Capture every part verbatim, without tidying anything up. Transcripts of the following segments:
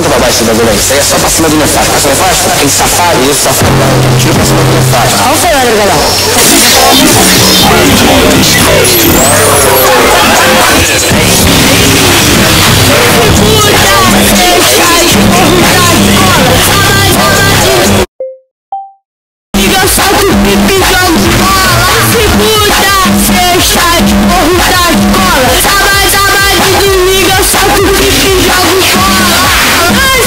conta pra baixo esse bagulho aí. Isso aí é só pra cima do nefasto. Passa o nefasto, tem safado, e esse safado dá um tiro pra cima do nefasto. Olha o Fernando, galera. Eu salto pipi, jogo bola. Se puta, fecha de porro da escola. Sábado, sábado, domingo, eu salto pipi, jogo bola. Ai,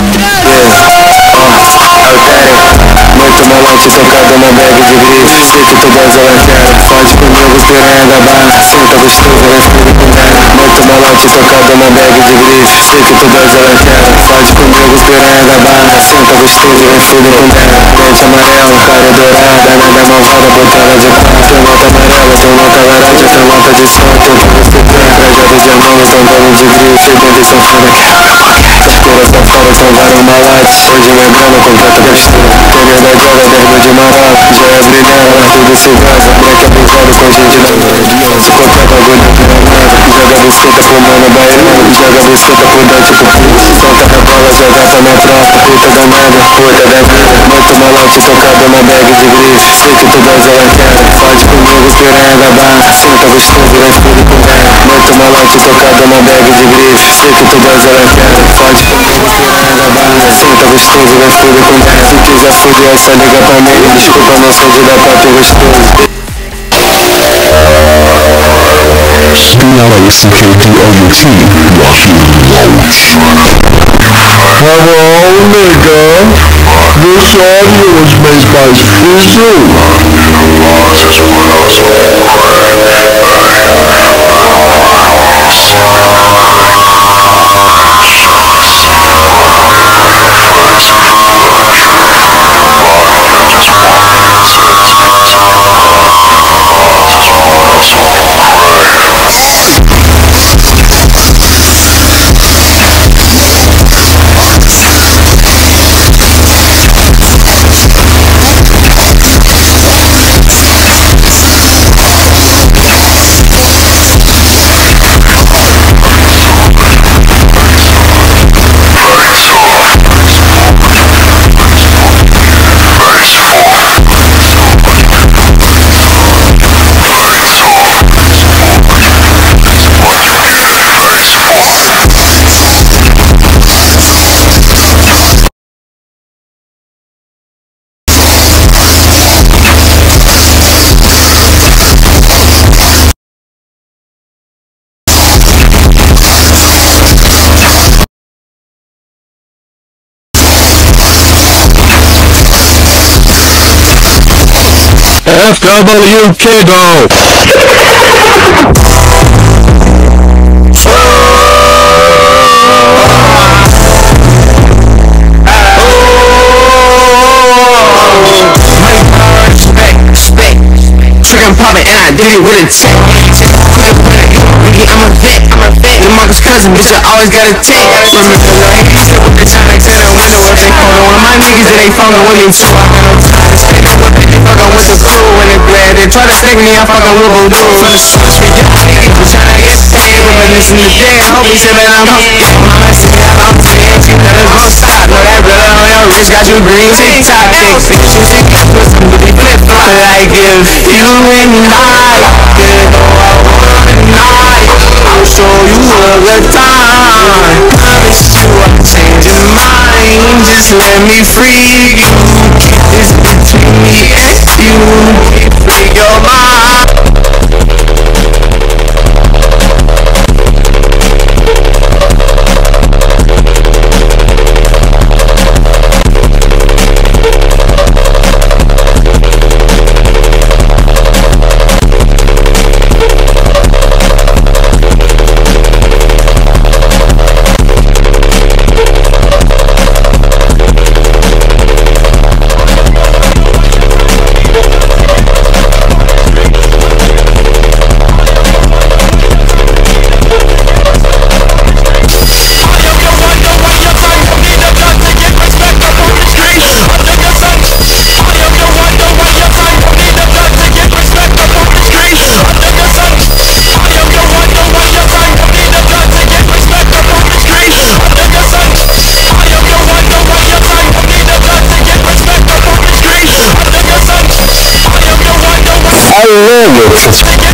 muito malote tocado na bag de grife. Sei que todas elas querem. Fode comigo, piranha da barra. Senta gostoso, respira com terra. Muito malote tocado na bag de grife. Sei que todas elas querem. Fode comigo, piranha da barra. Senta gostoso, respira com terra. Dente amarelo, cara dourada. Nada malvada, botada de pau. Tem nota amarela, tem nota laranja, tem nota de sol. Tem que respeitar, trajado de mão. São dono de grife, dentro são fora. Tira pra fora, são vários malates. Hoje lembrando, completo gastura. Pega da gola, derma de marola. Já é brilhando, largo do cigarro. Moleque abusado com gente da mão. Se qualquer bagulho vira nada. Joga buceta pro mano baiano. Joga buceta pro dente do fio. Senta na bola, joga tá na tropa. Puta danada, puta da vida. Muito malote tocado na bag de grife. Sei que todas elas querem. Fode comigo, piranha da barra. Senta gostoso, respira com terra. Muito malote tocado na bag de grife. Sei que todas elas querem. Fode comigo, piranha da barra. Senta gostoso, respira com terra. Se quiser fuder, é só liga pra mim. Desculpa, não sou de dar papo gostoso. B L A C K D O U T, Unleaked. Hello, nigga. This audio was made by Fizzu. F W Kiddo! And I did it with intent. I'm a vet, I'm a vet. The Marcus cousin, bitch, I always got a tick. Remember the little hate, sit with the China to the window. If they call one of my niggas, that ain't fucking with me too. I got no time to spend it with it. They fucking with the crew and the glad. They try to stick me, I fucking with them dudes. From the streets, we get paid. We tryna get paid. Reminiscing the day, I hope he said, man, I'm hungry. Mama said, I'm saying, she let us go stop. Know that brother on your wrist got you green TikTok. Bitch, you think it's with somebody flip flop. Like if you and I could go out one night, I'll show you a good time. Promise you I'll change your mind. Just let me free you. Keep this between me and you. Keep free your mind. I love it.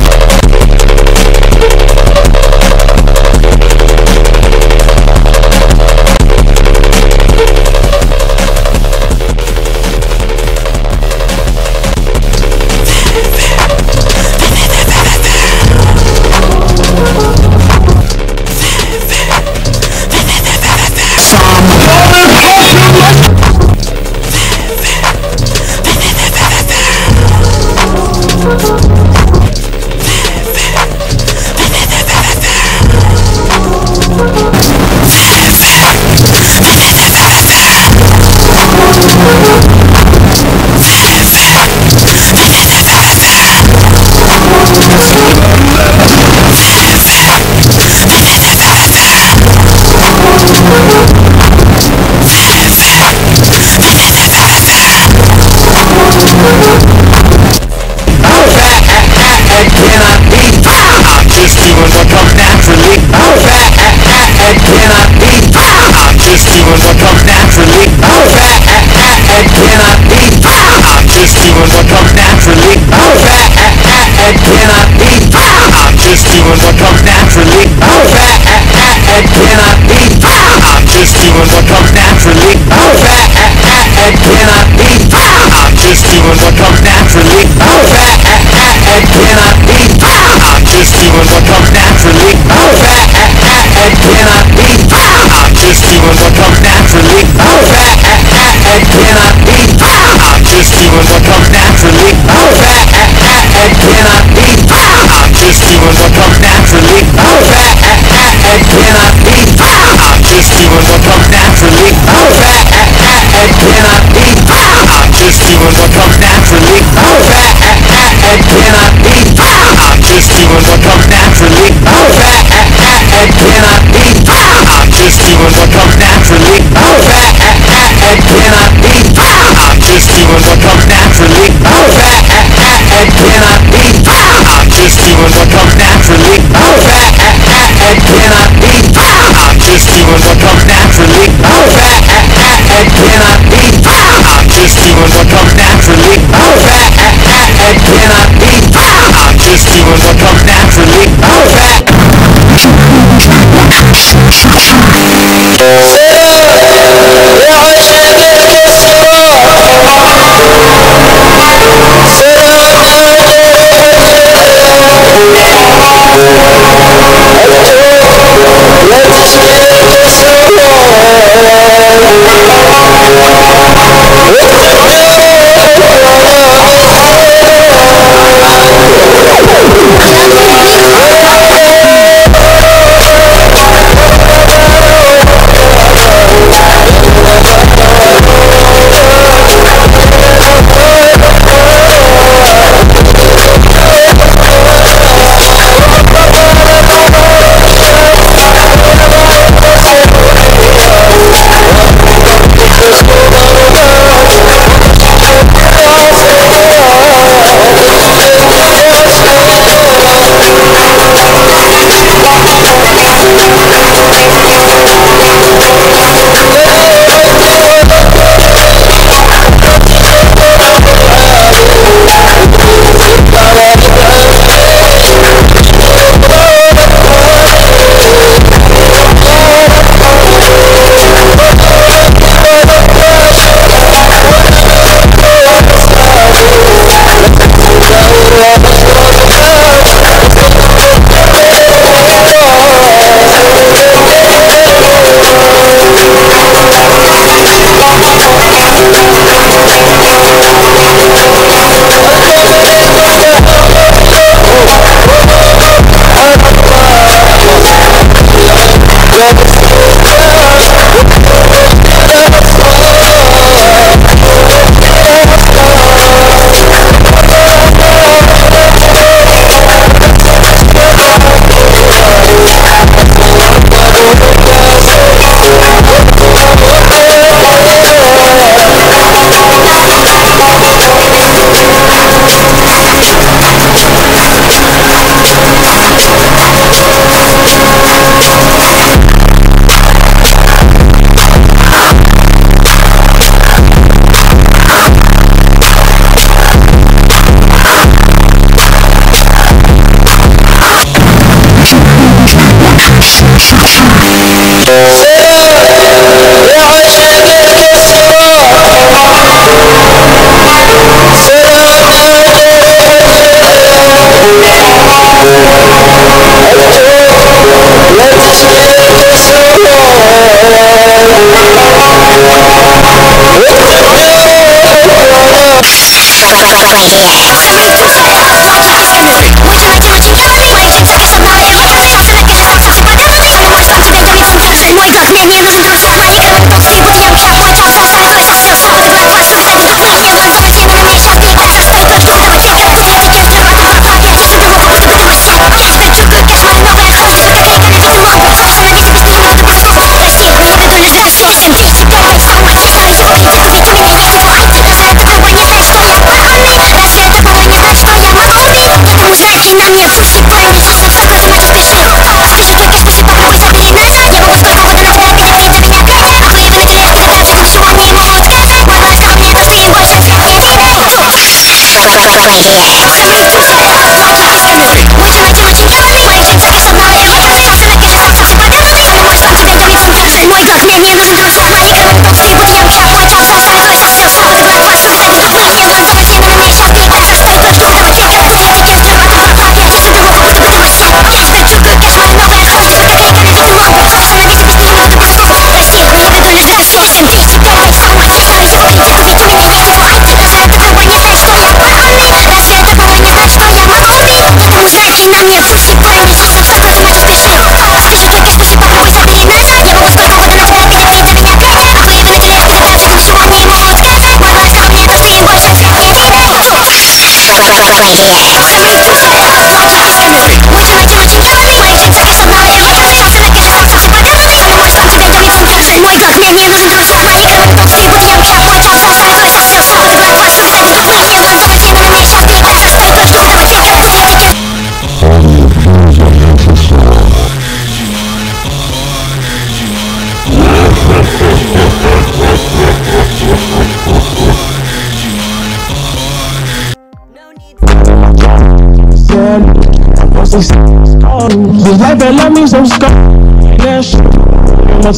Just like that, love me some scar. That shit, my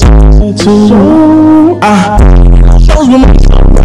tattoo. Ah, shows with my.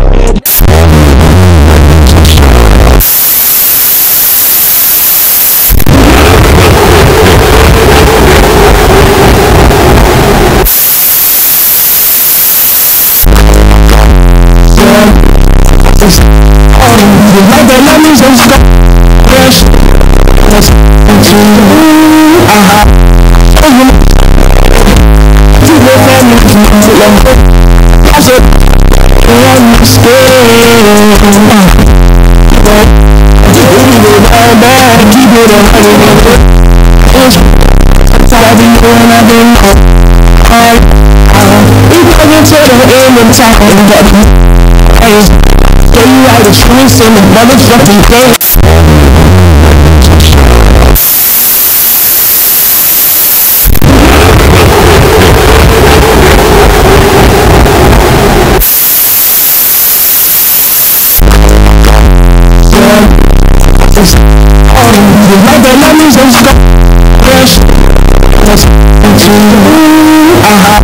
Just like that, love me some scar. That shit, my tattoo. Ah, shows with my. You go family to love. I said, I'm scared. But you go down bad, keep it a hundred. It's tired of you and I've been up. I, we plug into the end and talk and get me. Hey, tell you how the truth in the motherfucking thing. Like that, love me some scar. Fresh. Ah,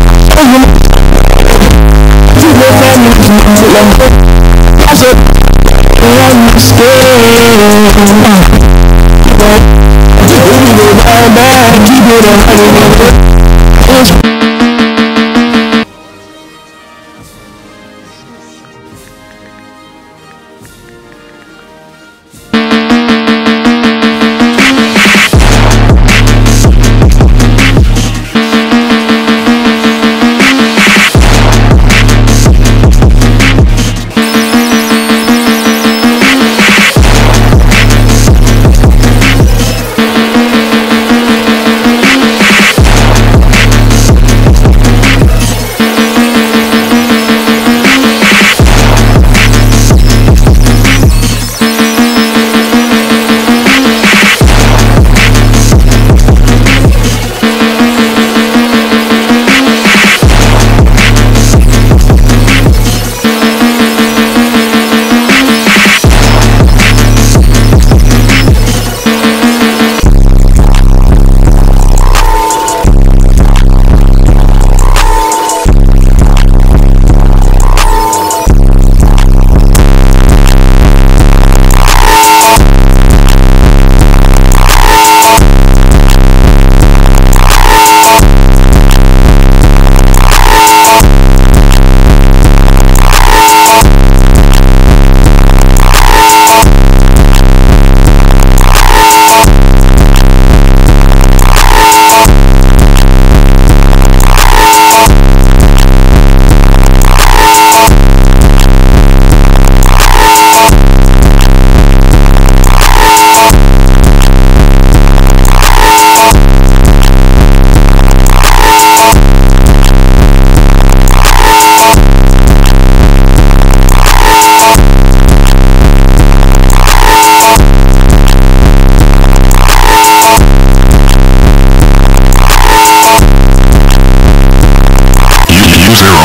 you go family to love. I said, I'm scared. But you go down bad, keep it a hundred.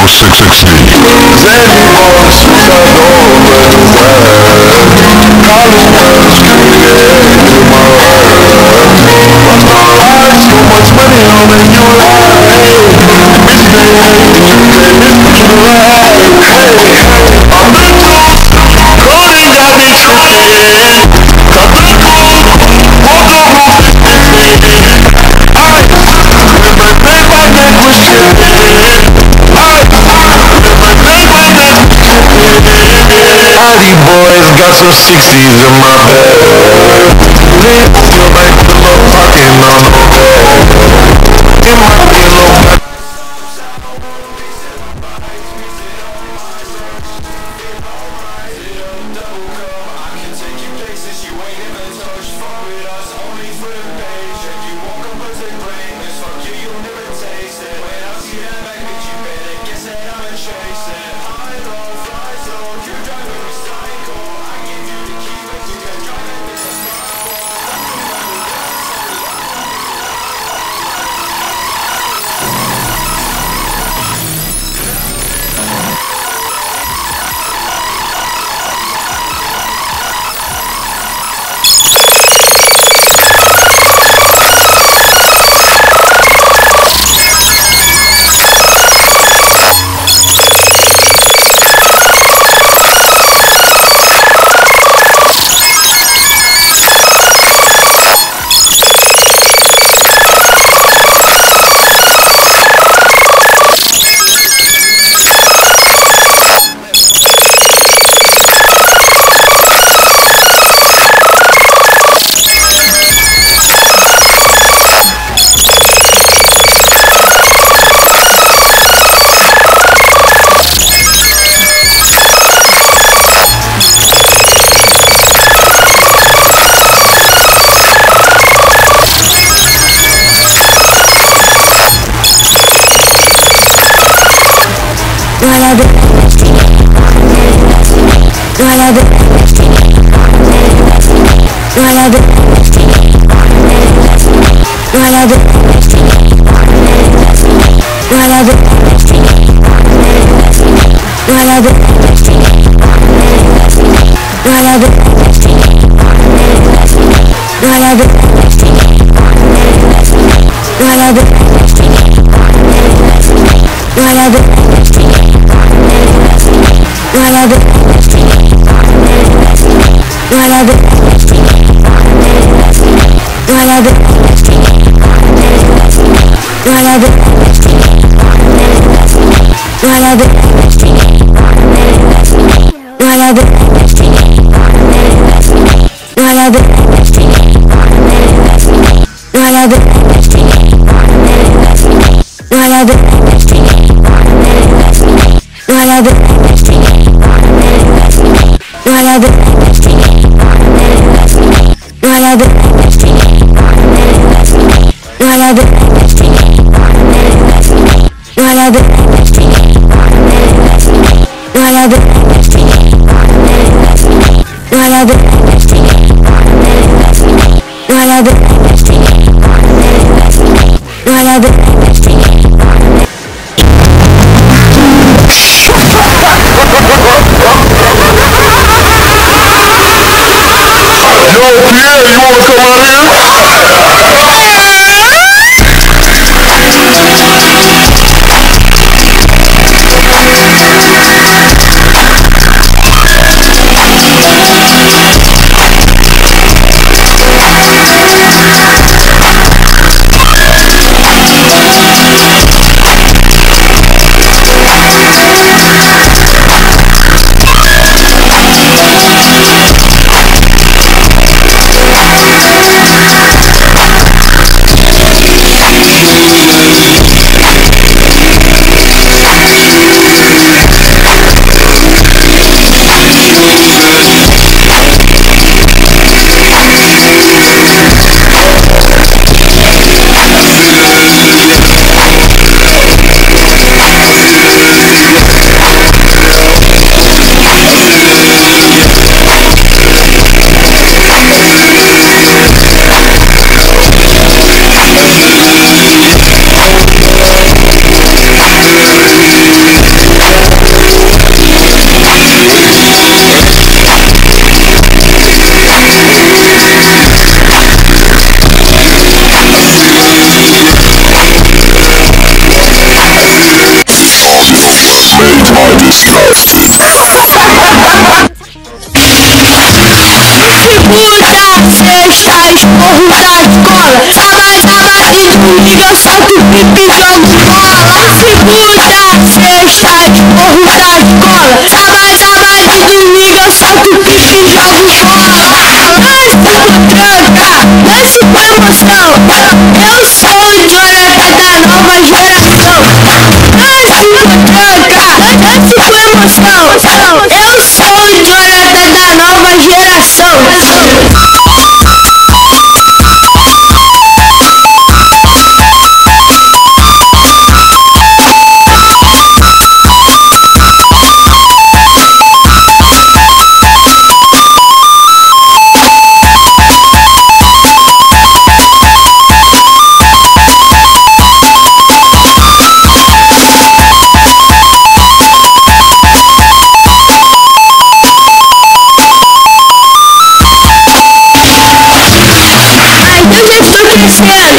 sixty. Zany boys start over the world. College girls created my world. But no lies, too much money on me, you lie. Bitch, they hate you, they miss what you like. Hey, I'm the truth, coding got me tripping. Got the truth, walk the roof is missing. I remember day my neck was chipping. Party boys got some sixties in my bed. They feel like pillow talking on the bed. In my pillow.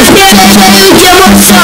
cheio de emoção.